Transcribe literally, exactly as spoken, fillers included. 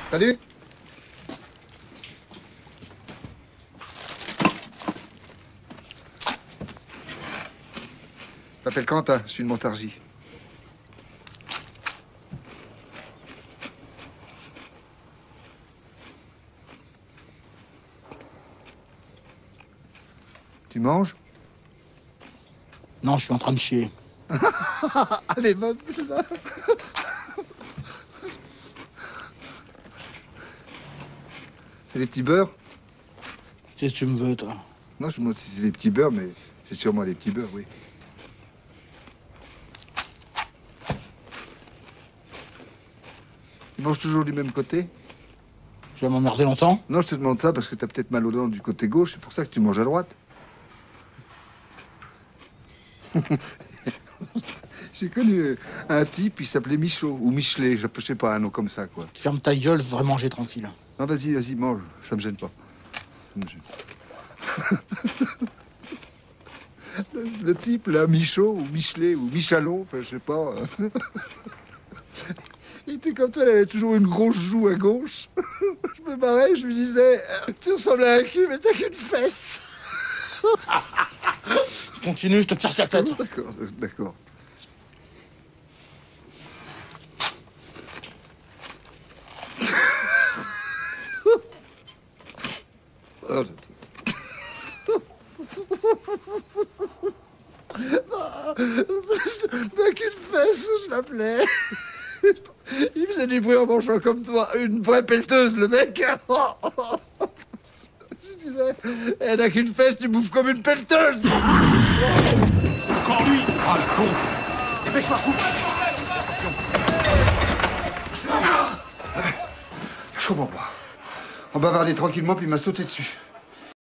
Salut. Je m'appelle Quentin, je suis de Montargis. Tu manges? Non, je suis en train de chier. Allez, bonne celle-là. C'est des petits beurres? Qu'est-ce que tu me veux, toi? Non, je me demande si c'est des petits beurres, mais c'est sûrement les petits beurres, oui. Tu manges toujours du même côté? Tu vas m'emmerder longtemps? Non, je te demande ça parce que t'as peut-être mal aux dents du côté gauche, c'est pour ça que tu manges à droite. J'ai connu un type, il s'appelait Michaud, ou Michelet, je sais pas, un nom comme ça, quoi. Ferme ta gueule, je voudrais manger tranquille. Non, vas-y, vas-y, mange, ça me gêne pas. Ça me gêne. le, le type, là, Michaud, ou Michelet, ou Michalon, enfin, je sais pas. Il était comme toi, il avait toujours une grosse joue à gauche. Je me marrais, je lui disais, tu ressembles à un cul, mais t'as qu'une fesse. Continue, je te casse la tête. D'accord, d'accord. Oh, t'as qu'une fesse, je l'appelais. Il faisait du bruit en mangeant comme toi. Une vraie pelleteuse, le mec. Je disais, elle n'a qu'une fesse, tu bouffes comme une pelleteuse. Encore lui. Ah, le con. Dépêche-toi, coupe. Je comprends pas. On bavardait tranquillement, puis il m'a sauté dessus.